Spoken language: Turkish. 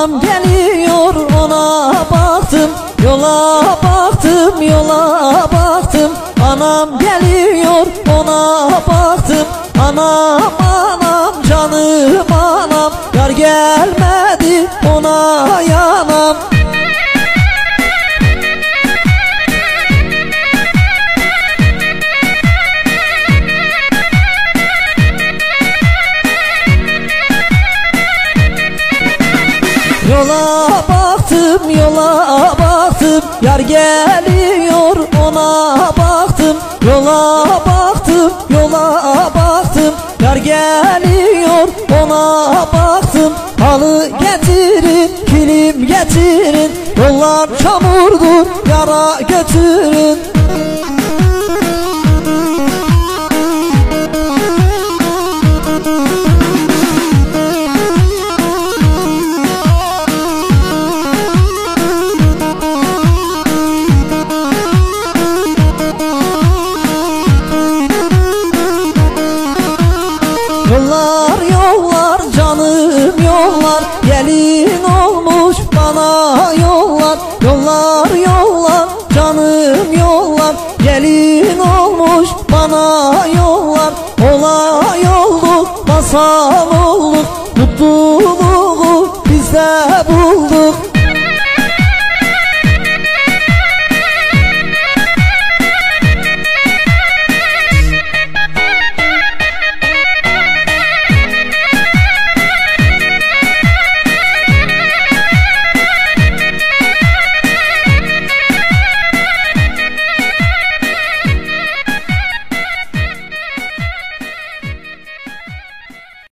Anam geliyor ona baktım, yola baktım, yola baktım. Anam geliyor ona baktım, anam anam canım anam. Yar gelmedi ona yanam. Yola baktım, yola baktım, yar geliyor ona baktım. Yola baktım, yola baktım, yar geliyor ona baktım. Halı getirin, kilim getirin, yollar çamurdur, yara götürün. Yollar yollar canım yollar, gelin olmuş bana yollar. Yollar yollar canım yollar, gelin olmuş bana yollar. Olay olduk, masal olduk, mutluluğu bizde